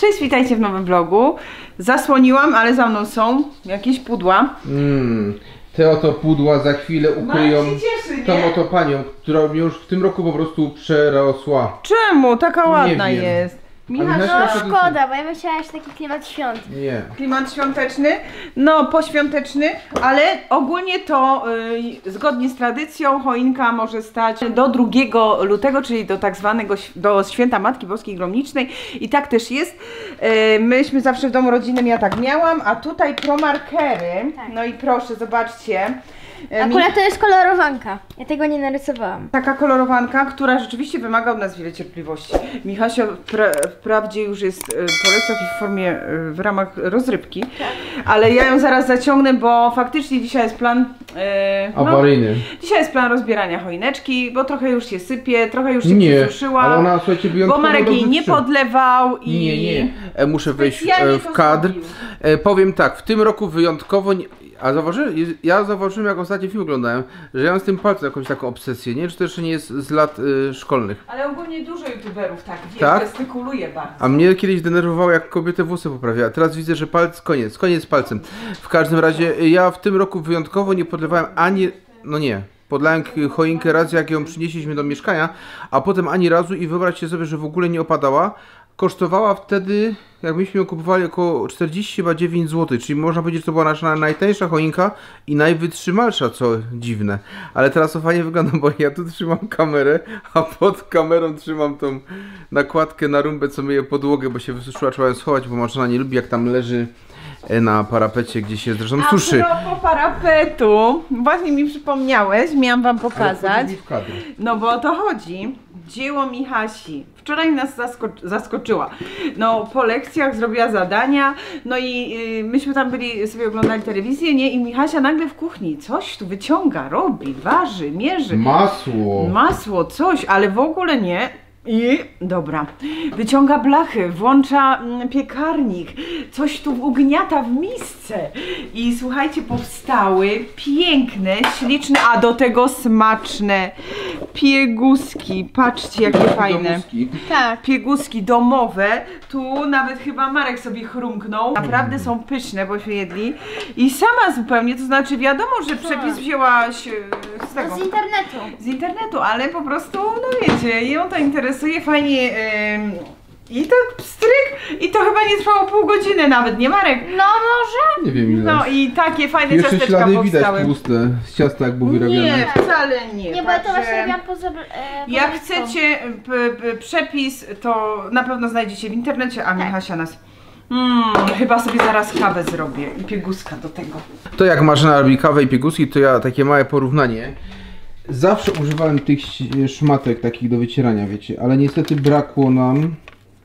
Cześć, witajcie w nowym vlogu. Zasłoniłam, ale za mną są jakieś pudła. Te oto pudła za chwilę ukryją cieszy, tą oto panią, która mnie już w tym roku po prostu przerosła. Czemu? Taka ładna wiem. jest. Michasia, No szkoda, bo ja bym chciała jeszcze taki klimat świąt. Nie. Klimat świąteczny, no poświąteczny, ale ogólnie to zgodnie z tradycją choinka może stać do 2 lutego, czyli do tak zwanego do święta Matki Boskiej Gromnicznej i tak też jest. Myśmy zawsze w domu rodzinnym, ja tak miałam, a tutaj promarkery, Tak. no i proszę, zobaczcie. Akurat to jest kolorowanka. Ja tego nie narysowałam. Taka kolorowanka, która rzeczywiście wymaga od nas wiele cierpliwości. Michasia wprawdzie już jest po lekcjach i w formie, w ramach rozrywki, tak. Ale ja ją zaraz zaciągnę, bo faktycznie dzisiaj jest plan awaryjny. Dzisiaj jest plan rozbierania choineczki, bo trochę już się sypie, trochę już się przesuszyła. Ale ona, słuchajcie, bo Marek jej nie podlewał i... Nie. Muszę wejść w kadr. Powiem tak, w tym roku wyjątkowo... Ja zauważyłem, jak ostatni film oglądałem, że ja mam z tym palcem jakąś taką obsesję, nie wiem, czy to jeszcze nie jest z lat szkolnych. Ale ogólnie dużo youtuberów tak gestykuluje bardzo. A mnie kiedyś denerwowało, jak kobiety włosy poprawiała. Teraz widzę, że koniec z palcem. W każdym razie ja w tym roku wyjątkowo nie podlewałem ani... No nie. Podlałem choinkę raz, jak ją przynieśliśmy do mieszkania, a potem ani razu i wyobraźcie sobie, że w ogóle nie opadała. Kosztowała wtedy, jak myśmy ją kupowali, około 49 zł, czyli można powiedzieć, że to była nasza najtańsza choinka i najwytrzymalsza, co dziwne. Ale teraz to fajnie wygląda, bo ja tu trzymam kamerę, a pod kamerą trzymam tą nakładkę na rumbę, co myje podłogę, bo się wysuszyła, trzeba ją schować, bo Marzena nie lubi, jak tam leży na parapecie, gdzie się zresztą suszy. A propos parapetu, właśnie mi przypomniałeś, miałam wam pokazać. No bo o to chodzi. Dzieło Michasi. Wczoraj nas zaskoczyła. No po lekcjach zrobiła zadania, no i myśmy tam byli, sobie oglądali telewizję, nie? I Michasia nagle w kuchni coś tu wyciąga, robi, waży, mierzy. Masło, coś, ale w ogóle nie. I dobra, wyciąga blachy, włącza piekarnik, coś tu ugniata w misce i słuchajcie, powstały piękne, śliczne, a do tego smaczne pieguski. Patrzcie, jakie fajne. Tak. Pieguski domowe, tu nawet chyba Marek sobie chrumknął. Naprawdę są pyszne, bo się jedli i sama zupełnie, to znaczy wiadomo, że przepis wzięłaś z tego. Z internetu. Z internetu, ale po prostu, no wiecie, ją to interesuje fajnie i tak pstryk i to chyba nie trwało pół godziny nawet, nie Marek? No może? Nie wiem ile. No i takie fajne jeszcze ciasteczka ślady powstały. widać tłuste z ciasta, jak był wyrobione. Nie, wcale nie. Nie, bo ja to właśnie robiłam poza jak chcecie przepis, to na pewno znajdziecie w internecie, a Michasia nas... chyba sobie zaraz kawę zrobię i pieguska do tego. To jak Marzena robi kawę i pieguski, to ja takie małe porównanie. Zawsze używałem tych szmatek takich do wycierania, wiecie, ale niestety brakło nam,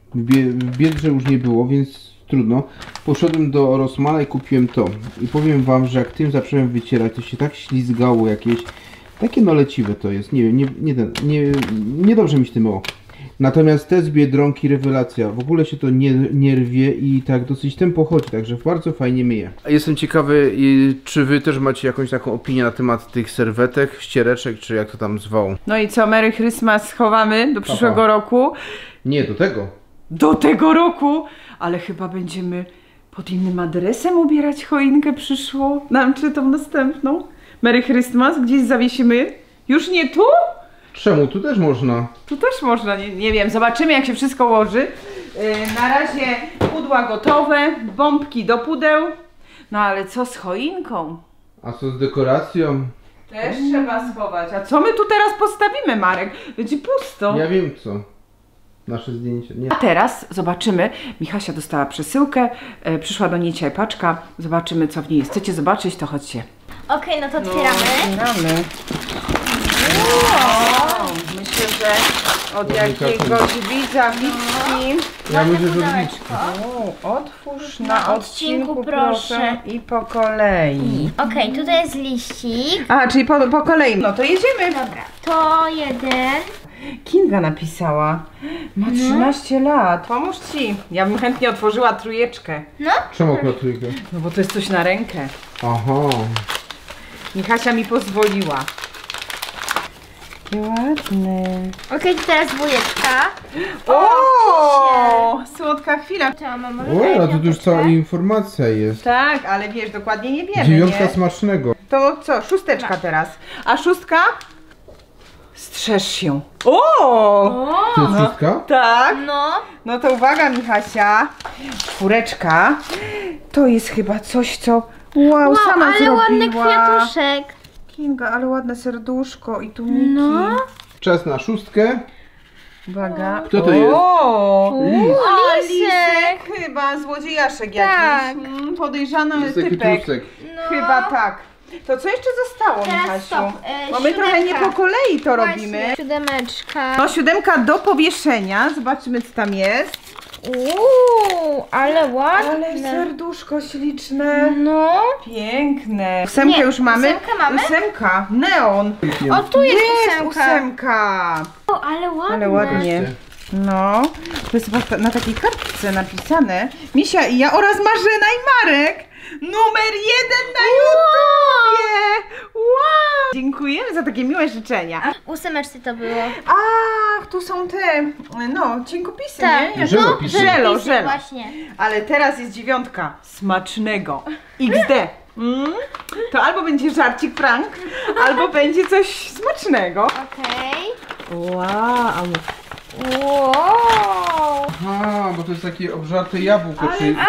w Biedrze już nie było, więc trudno. Poszedłem do Rossmana i kupiłem to. I powiem wam, że jak tym zacząłem wycierać, to się tak ślizgało jakieś, takie no leciwe to jest, nie wiem, nie dobrze mi się tym myło. Natomiast te z Biedronki rewelacja, w ogóle się to nie rwie i tak dosyć tempo chodzi, także bardzo fajnie myje. Jestem ciekawy, czy wy też macie jakąś taką opinię na temat tych serwetek, ściereczek, czy jak to tam zwał. No i co, Merry Christmas schowamy do przyszłego roku? Nie, do tego. Do tego roku? Ale chyba będziemy pod innym adresem ubierać choinkę przyszło, czy tą następną. Merry Christmas, gdzieś zawiesimy? Już nie tu? Czemu? Tu też można. Tu też można, nie wiem, zobaczymy jak się wszystko ułoży. Na razie pudła gotowe, bombki do pudeł. No ale co z choinką? A co z dekoracją? Też trzeba schować. A co my tu teraz postawimy, Marek? Będzie pusto. Ja wiem co. Nasze zdjęcie. Nie. A teraz zobaczymy. Michasia dostała przesyłkę, przyszła do niej dzisiaj paczka. Zobaczymy co w niej jest. Chcecie zobaczyć, to chodźcie. Okej, no to otwieramy. Otwieramy. Wow, myślę, że od jakiegoś widza witki. Ja myślę, że Otwórz na odcinku proszę i po kolei. Okej, tutaj jest liścik. A, czyli po kolei. No to jedziemy. Dobra, to jeden. Kinga napisała. Ma 13 lat. Pomóż ci. Ja bym chętnie otworzyła trójeczkę. No? Czemu akurat trójkę? No bo to jest coś na rękę. Aha. Michasia mi pozwoliła. Jakie ładne. Okej, to teraz dwójeczka. O, słodka chwila. O, a tu już cała informacja jest. Tak, ale wiesz, dokładnie nie wiemy, 9 nie? smacznego. To co, szósteczka teraz. A szóstka? Strzeż się. O! To jest szóstka? Tak. No. No to uwaga, Michasia. Czwóreczka. To jest chyba coś, co... Wow, sama ale zrobiła. ładny kwiatuszek. Kinga, ale ładne serduszko i tu Miki. No. Czas na szóstkę. Uwaga. Kto to jest? O! A, Lisek. lisek chyba, złodziejaszek Tak. jakiś. Podejrzany To jest taki typek. trusek. Chyba tak. To co jeszcze zostało, Teraz Michasiu? stop. Bo my trochę nie Siódemka. po kolei to Właśnie, robimy. siódemeczka. No, siódemka do powieszenia. Zobaczymy, co tam jest. Ale ładne. Ale serduszko śliczne. No. Piękne. Ósemkę Nie, już mamy? ósemkę mamy? Ósemka. Neon. O, tu jest Jest ósemka. ósemka. O, ale ładne. Ale ładnie. No, to jest chyba na takiej kartce napisane. Misia i ja oraz Marzena i Marek. Numer 1 na YouTubie. Wow. Dziękujemy za takie miłe życzenia. W ósemeczce to było. Ach, tu są te, no, cienkopisy, Tak. nie? Żelopisy. Żelo. Właśnie. Ale teraz jest dziewiątka. Smacznego. XD. To albo będzie żarcik prank, albo będzie coś smacznego. Okej. Wow. Wow. Aha, bo to jest takie obżarte jabłko, czy Ej,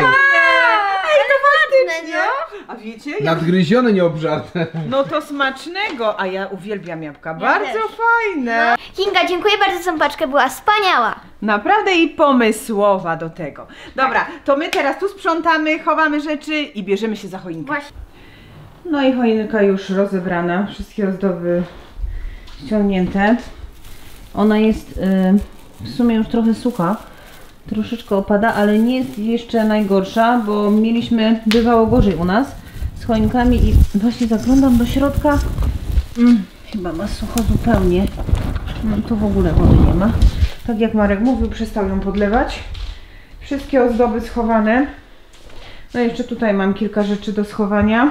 to faktycznie. A wiecie? nadgryzione, nie obżarte. No to smacznego, a ja uwielbiam jabłka. Bardzo też. fajne. Kinga, dziękuję bardzo za tą paczkę, była wspaniała. Naprawdę i pomysłowa do tego. Dobra, to my teraz tu sprzątamy, chowamy rzeczy i bierzemy się za choinkę. Właśnie. No i choinka już rozebrana, wszystkie ozdoby ściągnięte. Ona jest w sumie już trochę sucha, troszeczkę opada, ale nie jest jeszcze najgorsza, bo bywało gorzej u nas z choinkami i właśnie zaglądam do środka. Chyba ma sucho zupełnie. No tu w ogóle wody nie ma. Tak jak Marek mówił, przestał ją podlewać. Wszystkie ozdoby schowane. No jeszcze tutaj mam kilka rzeczy do schowania.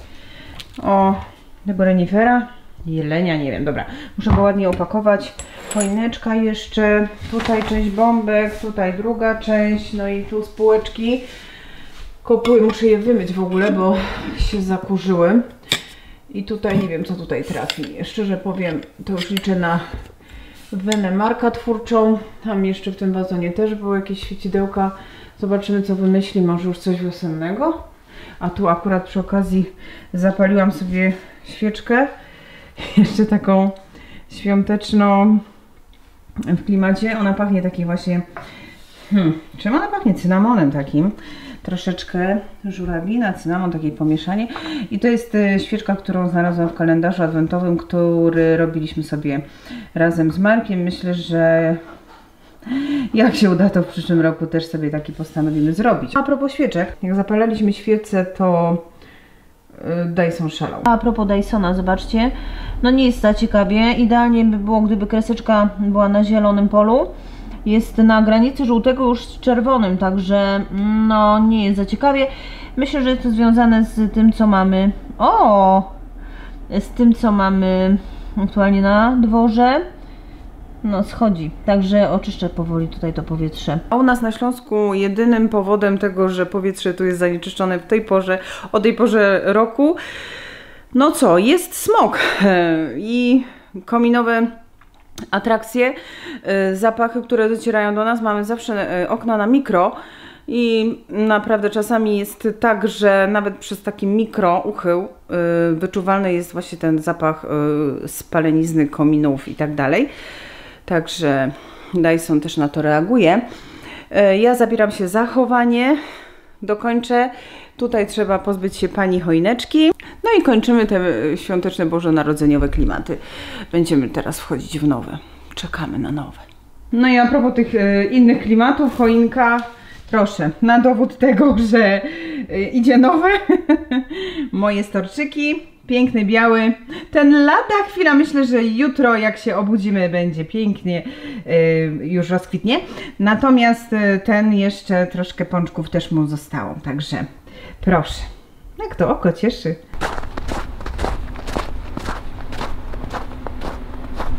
O, tego renifera, jelenia, nie wiem, dobra. Muszę go ładnie opakować. Choineczka jeszcze, tutaj część bombek, tutaj druga część, no i tu spółeczki. Kopuły, muszę je wymyć w ogóle, bo się zakurzyły. I tutaj nie wiem, co tutaj trafi. Szczerze powiem, to już liczę na wenę Marka twórczą. Tam jeszcze w tym wazonie też były jakieś świecidełka. Zobaczymy, co wymyśli, może już coś wiosennego. A tu akurat przy okazji zapaliłam sobie świeczkę. Jeszcze taką świąteczną w klimacie. Ona pachnie takiej właśnie... czym ona pachnie? Cynamonem takim. Troszeczkę żurawina, cynamon, takie pomieszanie. I to jest świeczka, którą znalazłam w kalendarzu adwentowym, który robiliśmy sobie razem z Markiem. Myślę, że jak się uda, to w przyszłym roku też sobie taki postanowimy zrobić. A propos świeczek, jak zapalaliśmy świece, to Dyson szalał. A propos Dysona, zobaczcie, no nie jest za ciekawie. Idealnie by było, gdyby kreseczka była na zielonym polu. Jest na granicy żółtego już z czerwonym, także no nie jest za ciekawie. Myślę, że jest to związane z tym, co mamy. Z tym, co mamy aktualnie na dworze. No schodzi, także oczyszczę powoli tutaj to powietrze. A u nas na Śląsku jedynym powodem tego, że powietrze tu jest zanieczyszczone o tej porze roku, no co, jest smog i kominowe atrakcje, zapachy, które docierają do nas. Mamy zawsze okna na mikro i naprawdę czasami jest tak, że nawet przez taki mikro uchył wyczuwalny jest właśnie ten zapach spalenizny, kominów i tak dalej. Także Dyson też na to reaguje. Ja zabieram się za chowanie, dokończę. Tutaj trzeba pozbyć się pani choineczki. No i kończymy te świąteczne, bożonarodzeniowe klimaty. Będziemy teraz wchodzić w nowe. Czekamy na nowe. No i a propos tych innych klimatów, choinka, proszę, na dowód tego, że idzie nowe. Moje storczyki. Piękny, biały. Ten lada chwila, myślę, że jutro jak się obudzimy będzie pięknie, już rozkwitnie. Natomiast ten jeszcze troszkę pączków też mu zostało, także proszę. Jak to oko cieszy.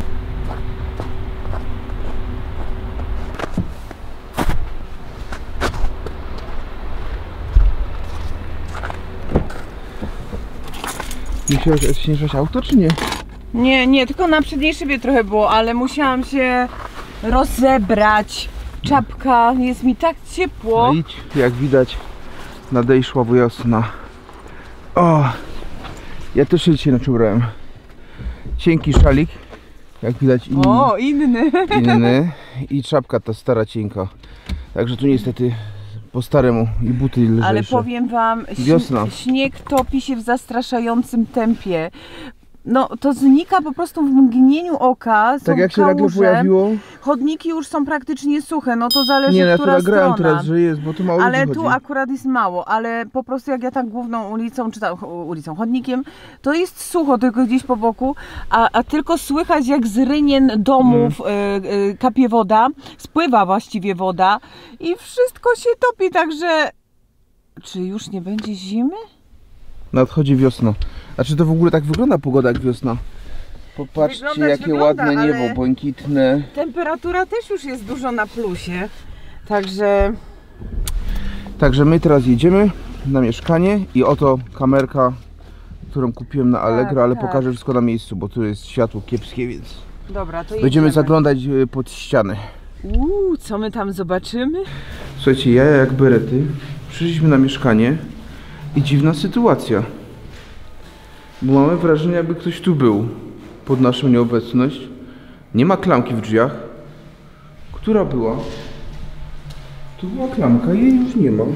Musiałaś odśnieżać auto, czy nie? Nie, tylko na przedniej szybie trochę było, ale musiałam się rozebrać. Czapka, jest mi tak ciepło. No idź, jak widać, nadejszła wiosna. O, ja też się dzisiaj ubrałem. Cienki szalik, jak widać inny. O, inny. I czapka ta stara cienka. Także tu niestety po staremu i buty lżejsze. Ale powiem wam, wiosna. Śnieg topi się w zastraszającym tempie. No to znika po prostu w mgnieniu oka. Tak jak się nagle pojawiło. Chodniki już są praktycznie suche, no to zależy, nie, która ja strona. teraz, że jest, bo tu mało ale ludzi tu chodzi. akurat jest mało, ale po prostu jak ja tak główną ulicą, czy tam chodnikiem, to jest sucho tylko gdzieś po boku, a tylko słychać jak z rynien domów kapie woda, spływa właściwie woda i wszystko się topi, także czy już nie będzie zimy? Nadchodzi wiosna. A czy to w ogóle tak wygląda pogoda jak wiosna? Popatrzcie, jakie ładne niebo, błękitne. Temperatura też już jest dużo na plusie, także... Także my teraz jedziemy na mieszkanie i oto kamerka, którą kupiłem na Allegro, ale pokażę wszystko na miejscu, bo tu jest światło kiepskie, więc... Dobra, to będziemy zaglądać pod ścianę. Co my tam zobaczymy? Słuchajcie, ja jak berety przyszliśmy na mieszkanie i dziwna sytuacja. Bo mamy wrażenie, jakby ktoś tu był pod naszą nieobecność. Nie ma klamki w drzwiach. Która była? Tu była klamka i jej już nie ma.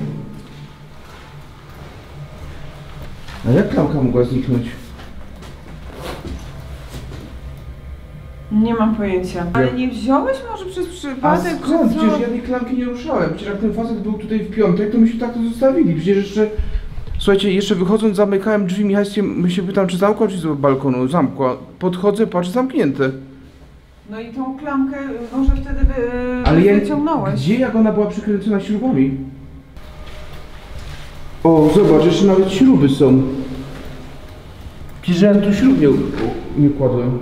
A jak klamka mogła zniknąć? Nie mam pojęcia. Ale nie wziąłeś może przez przypadek? A skąd? Przecież ja tej klamki nie ruszałem. Przecież jak ten facet był tutaj w piątek, to myśmy tak to zostawili. Przecież jeszcze... Słuchajcie, jeszcze wychodząc zamykałem drzwi, my się pytam, czy zamkła, czy z balkonu. Zamkła. Podchodzę, patrzę, zamknięte. No i tą klamkę może wtedy ale wyciągnąłeś. Gdzie, jak ona była przykręcona śrubami? O, zobacz, jeszcze nawet śruby są. Przecież ja tu śrub nie kładłem.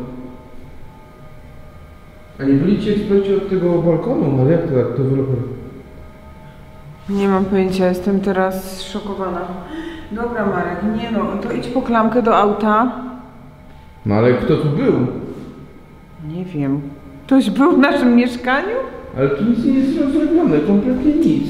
A nie byliście eksperci od tego balkonu? Ale jak to tak, deweloper? Nie mam pojęcia, jestem teraz zszokowana. Dobra Marek, nie no, to idź po klamkę do auta. No ale kto tu był? Nie wiem. Ktoś był w naszym mieszkaniu? Ale tu nic nie jest rozrobione, kompletnie nic.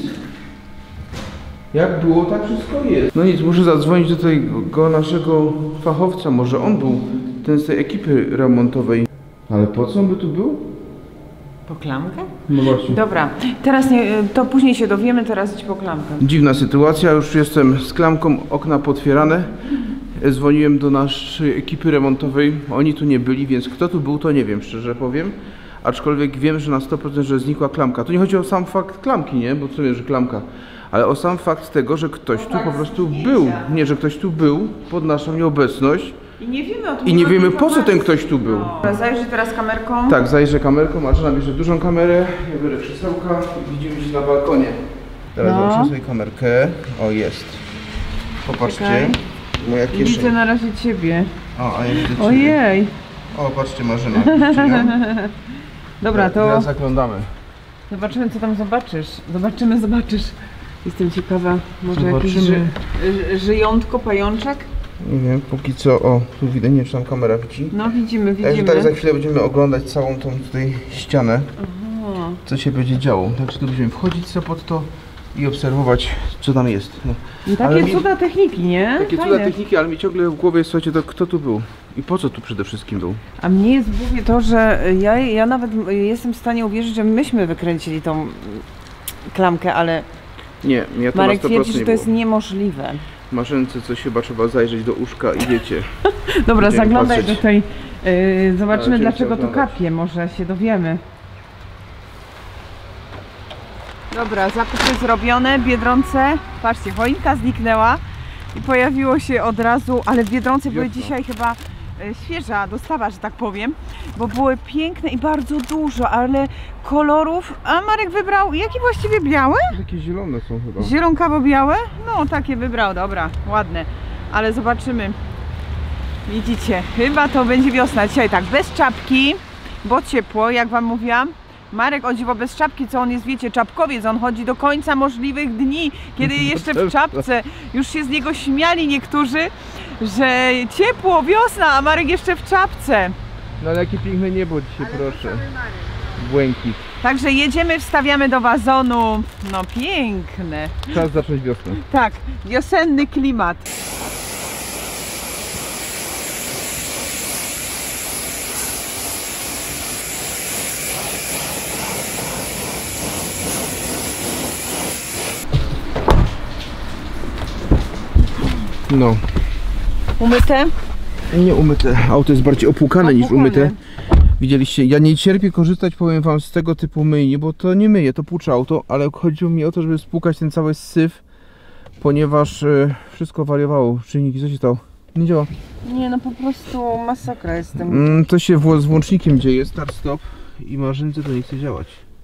Jak było, tak wszystko jest. No nic, muszę zadzwonić do tego naszego fachowca, może on był ten z tej ekipy remontowej. Ale po co on by tu był? Po klamkę? No właśnie. Dobra, teraz nie, to później się dowiemy, teraz idź po klamkę. Dziwna sytuacja, już jestem z klamką, okna potwierane. Dzwoniłem do naszej ekipy remontowej, oni tu nie byli, więc kto tu był, to nie wiem, szczerze powiem. Aczkolwiek wiem, że na 100% że znikła klamka. Tu nie chodzi o sam fakt klamki, nie? Bo co wiem, że klamka. Ale o sam fakt tego, że ktoś tu po prostu był. Nie, że ktoś tu był pod naszą nieobecność. I nie wiemy o tym. I nie wiemy, po co ten ktoś tu był. No. Zajrzyj teraz kamerką. Tak, zajrzę kamerką, Marzena bierze dużą kamerę, ja biorę krzesełka i widzimy się na balkonie. Teraz zobaczmy sobie kamerkę. O, jest. Popatrzcie. Czekaj. Moja kieszeń. Widzę na razie ciebie. O, a ja widzę ciebie. Ojej. O, patrzcie, Marzena. Dobra, to teraz zaglądamy. zobaczymy, co tam zobaczysz. Zobaczysz. Jestem ciekawa, może Zobaczymy. jakiś żyjątko, pajączek? Nie wiem, póki co, o, tu widać, nie wiem, czy tam kamera widzi. No widzimy. Tak, za chwilę będziemy oglądać całą tą tutaj ścianę, Aha. co się będzie działo. Także tu będziemy wchodzić sobie pod to i obserwować, co tam jest. No. I takie cuda techniki, nie? Takie Fajne. cuda techniki, ale mi ciągle w głowie jest, słuchajcie, to kto tu był i po co tu przede wszystkim był. A mnie jest w głowie to, że ja nawet jestem w stanie uwierzyć, że myśmy wykręcili tą klamkę, ale Nie, ja to Marek na 100% twierdzi, że nie to jest było. niemożliwe. Marzence coś chyba trzeba zajrzeć do uszka i wiecie. Dobra, Będziemy zaglądaj patrzeć. do tej, zobaczymy Ale dlaczego chciał to oglądać. kapie, może się dowiemy. Dobra, zakupy zrobione, w Biedronce, patrzcie, choinka zniknęła i pojawiło się od razu, ale w Biedronce były Wiosna. dzisiaj chyba świeża dostawa, że tak powiem, bo były piękne i bardzo dużo, ale kolorów, a Marek wybrał, jakie właściwie białe? Takie zielone są chyba. Zielonkawo-białe? No, takie wybrał, dobra, ładne, ale zobaczymy. Widzicie, chyba to będzie wiosna. Dzisiaj tak, bez czapki, bo ciepło, jak wam mówiłam. Marek o dziwo bez czapki, co on jest, wiecie, czapkowiec, on chodzi do końca możliwych dni, kiedy jeszcze w czapce. Już się z niego śmiali niektórzy, że ciepło, wiosna, a Marek jeszcze w czapce. No ale jakie piękne niebo dzisiaj, proszę. Błękit. Także jedziemy, wstawiamy do wazonu. No piękne. Czas zacząć wiosnę. Tak, wiosenny klimat. No. Umyte? Nie umyte. Auto jest bardziej opłukane niż umyte. Widzieliście, ja nie cierpię korzystać, powiem wam, z tego typu myjni, bo to nie myje, to płucze auto, ale chodziło mi o to, żeby spłukać ten cały syf, ponieważ wszystko wariowało. Czynniki, co się stało? Nie działa. Nie, no po prostu masakra jestem. To się z włącznikiem dzieje, start stop i maszynce to nie chce działać.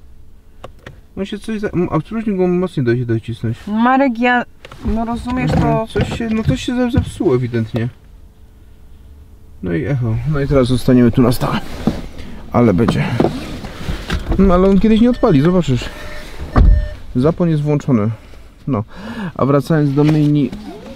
On się coś a spróbuj go mocniej docisnąć. Marek, no rozumiesz to... Coś się zepsuło ewidentnie. No i echo, no i teraz zostaniemy tu na stałe. Ale będzie. No ale on kiedyś nie odpali, zobaczysz. Zapłon jest włączony. No, a wracając do myjni,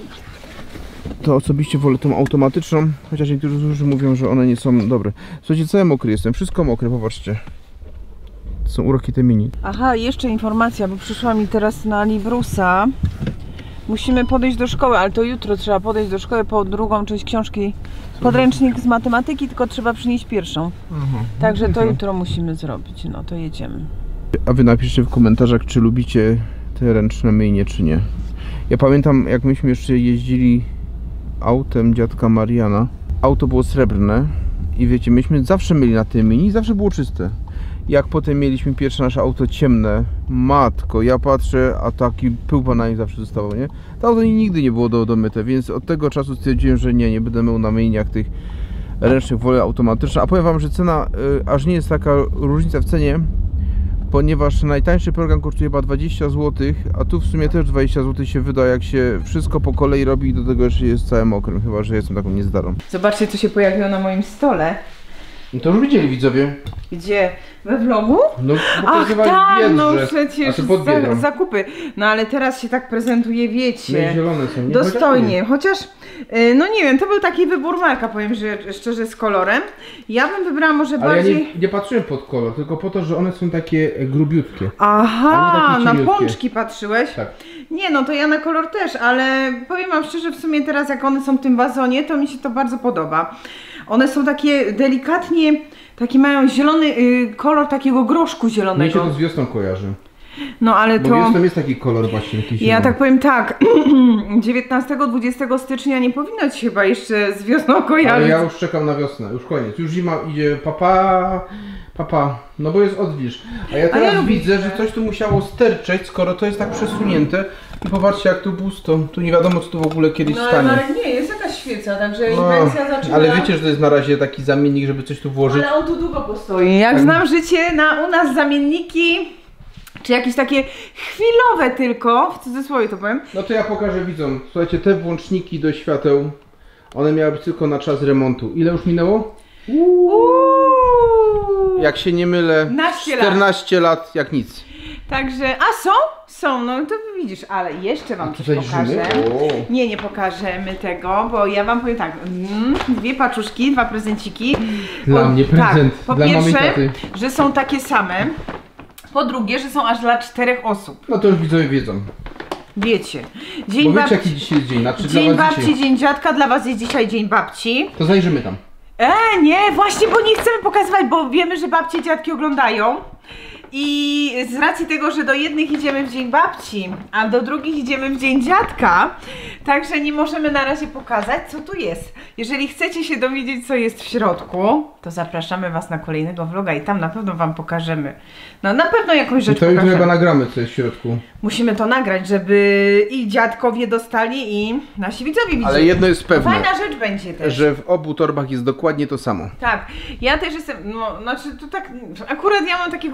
to osobiście wolę tą automatyczną, chociaż niektórzy mówią, że one nie są dobre. Słuchajcie, cały mokry jestem, wszystko mokre, popatrzcie. To są uroki te mini. Aha, jeszcze informacja, bo przyszła mi teraz na Librusa. Musimy podejść do szkoły, ale to jutro trzeba podejść do szkoły po drugą część książki. Podręcznik z matematyki, tylko trzeba przynieść pierwszą. Aha, także to jutro musimy zrobić, no to jedziemy. A wy napiszcie w komentarzach, czy lubicie te ręczne myjnie, czy nie. Ja pamiętam, jak myśmy jeszcze jeździli autem dziadka Mariana. Auto było srebrne i wiecie, myśmy zawsze myli na tej myjni i zawsze było czyste. Jak potem mieliśmy pierwsze nasze auto ciemne, matko, ja patrzę, a taki pył na nim zawsze zostawał, nie? To auto nigdy nie było domyte, więc od tego czasu stwierdziłem, że nie będę mył na myjniach tych ręcznych, wolę automatyczne. A powiem wam, że cena aż nie jest taka różnica w cenie, ponieważ najtańszy program kosztuje chyba 20 zł, a tu w sumie też 20 zł się wyda, jak się wszystko po kolei robi i do tego jeszcze jest całym mokrym, chyba że jestem taką niezdarą. Zobaczcie, co się pojawiło na moim stole. No to już widzieli widzowie. Gdzie? We vlogu? No, ach tak, no przecież pod zakupy. No ale teraz się tak prezentuje, wiecie. No zielone są, nie? Dostojnie. Chociaż, no nie wiem, to był taki wybór Marka, powiem że szczerze, z kolorem. Ja bym wybrała może ale bardziej... ja nie patrzyłem pod kolor, tylko po to, że one są takie grubiutkie. Aha, na pączki patrzyłeś? Tak. Nie, no to ja na kolor też, ale powiem wam szczerze, w sumie teraz jak one są w tym wazonie, to mi się to bardzo podoba. One są takie delikatnie, taki mają zielony kolor takiego groszku zielonego. Mnie się to z wiosną kojarzy. No ale bo to... wiosną jest taki kolor właśnie jakiś. Ja tak powiem tak, 19-20 stycznia nie powinno ci chyba jeszcze z wiosną kojarzyć. Ale ja już czekam na wiosnę, już koniec, już zima idzie, papa, no bo jest odwilż. A ja teraz widzę, że coś tu musiało sterczeć, skoro to jest tak przesunięte. I popatrzcie, jak tu pusto, tu nie wiadomo, co tu w ogóle kiedyś stanie. Ale nie, jest jakaś świeca, także inwencja zaczyna. Ale wiecie, że to jest na razie taki zamiennik, żeby coś tu włożyć. Ale on tu długo postoi. Jak znam życie, u nas zamienniki, czy jakieś takie chwilowe tylko, w cudzysłowie to powiem. No to ja pokażę widzom. Słuchajcie, te włączniki do świateł, one miały być tylko na czas remontu. Ile już minęło? Jak się nie mylę, 14 lat jak nic. Także, są, no to widzisz, ale jeszcze wam coś pokażę. Nie pokażemy tego, bo ja wam powiem tak, 2 paczuszki, 2 prezenciki. Dla mnie prezent, tak, po dla pierwsze, mamy i taty. że są takie same, po drugie, że są aż dla 4 osób. No to już widzowie wiedzą. Wiecie. Dzień babci, jaki dzisiaj jest dzień? Znaczy dzień babci, dzisiaj. Dzień dziadka, dla was jest dzisiaj dzień babci. To zajrzymy tam. Nie, właśnie, bo nie chcemy pokazywać, bo wiemy, że babcie i dziadki oglądają. I z racji tego, że do jednych idziemy w dzień babci, a do drugich idziemy w dzień dziadka, także nie możemy na razie pokazać, co tu jest. Jeżeli chcecie się dowiedzieć, co jest w środku, to zapraszamy was na kolejnego vloga i tam na pewno wam pokażemy. No na pewno jakąś rzecz pokażemy. To już chyba nagramy, co jest w środku. Musimy to nagrać, żeby i dziadkowie dostali, i nasi widzowie widzieli. Ale jedno jest pewne. Fajna rzecz będzie też. Że w obu torbach jest dokładnie to samo. Tak. Ja też jestem, no znaczy to tak, akurat ja mam takiego fizia,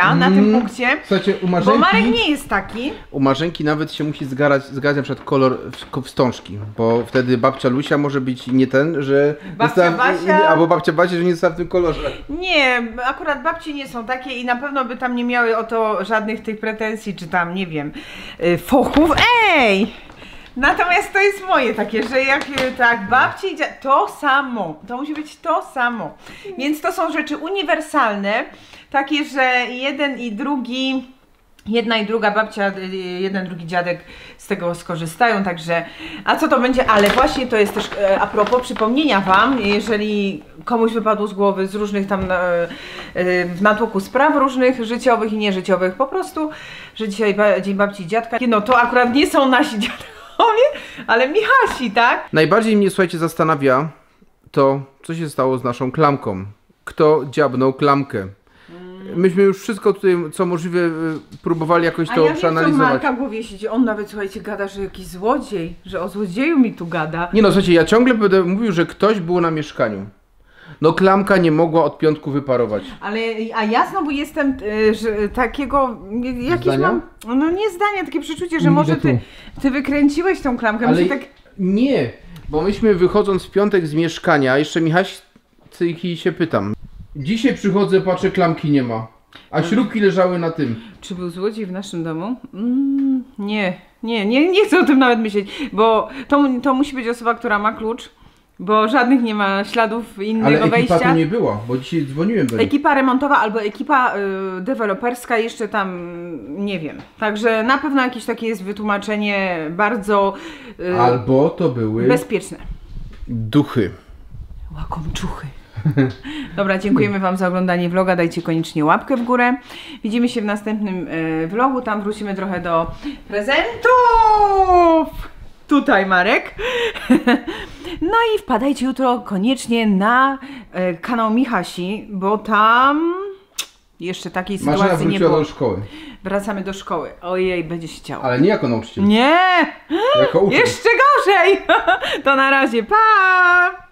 Zuzia na tym punkcie. Słuchajcie, u Bo Marzenki... Marek nie jest taki. U Marzenki nawet się musi zgadzać na przykład kolor wstążki, bo wtedy babcia Lusia może być nie ten, że... Babcia Basia... Albo babcia Basia, że nie jest w tym kolorze. Nie, akurat babci nie są takie i na pewno by tam nie miały o to żadnych tych pretensji, czy tam, nie wiem, fochów. Ej! Natomiast to jest moje takie, że jak tak babci i to samo, to musi być to samo. Więc to są rzeczy uniwersalne, takie, że jeden i drugi, jedna i druga babcia, jeden, drugi dziadek z tego skorzystają, także, a co to będzie, ale właśnie to jest też a propos przypomnienia wam, jeżeli komuś wypadło z głowy z różnych tam w natłoku spraw różnych, życiowych i nieżyciowych, po prostu, że dzisiaj dzień babci i dziadka, no to akurat nie są nasi dziadkowie, ale Michasi, tak? Najbardziej mnie, słuchajcie, zastanawia to, co się stało z naszą klamką. Kto dziabnął klamkę? Myśmy już wszystko tutaj, co możliwe, próbowali jakoś to przeanalizować. A ja Marka w głowie siedzi. On nawet, słuchajcie, gada, że jakiś złodziej, że o złodzieju mi tu gada. Nie no, słuchajcie, ja ciągle będę mówił, że ktoś był na mieszkaniu. No klamka nie mogła od piątku wyparować. Ale, a ja znowu jestem że takiego, jakieś zdania? mam, no nie zdania, takie przeczucie, że może ty wykręciłeś tą klamkę. Ale tak... nie, bo myśmy wychodząc w piątek z mieszkania, jeszcze Michasi się pytam. Dzisiaj przychodzę, patrzę, klamki nie ma. A śrubki leżały na tym. Czy był złodziej w naszym domu? Nie chcę o tym nawet myśleć, bo to musi być osoba, która ma klucz. Bo żadnych nie ma śladów innego wejścia. Ale ekipa tu nie była, bo dzisiaj dzwoniłem do nich. Ekipa remontowa albo ekipa deweloperska jeszcze tam, nie wiem. Także na pewno jakieś takie jest wytłumaczenie bardzo albo to były bezpieczne. Duchy. Łakomczuchy. Dobra, dziękujemy wam za oglądanie vloga, dajcie koniecznie łapkę w górę. Widzimy się w następnym vlogu, tam wrócimy trochę do prezentów. Tutaj Marek. No i wpadajcie jutro koniecznie na kanał Michasi, bo tam jeszcze takiej sytuacji nie było. Do szkoły. Wracamy do szkoły. Ojej, będzie się chciało. Ale nie jako nauczyciel. Nie! Jako uczeń. Jeszcze gorzej! To na razie, pa!